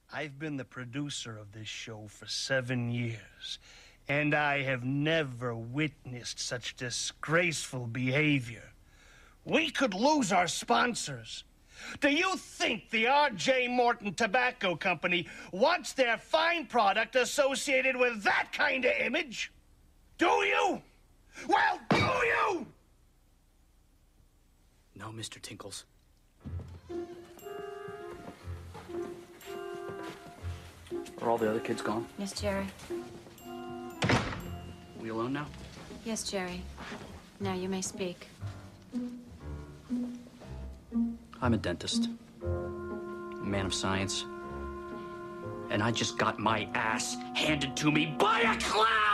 I've been the producer of this show for 7 years, and I have never witnessed such disgraceful behavior. We could lose our sponsors. Do you think the R.J. Morton Tobacco Company wants their fine product associated with that kind of image? Do you? Well, do you? No, Mr. Tinkles. Are all the other kids gone? Yes, Jerry. We alone now? Yes, Jerry. Now you may speak. I'm a dentist, a man of science, and I just got my ass handed to me by a clown!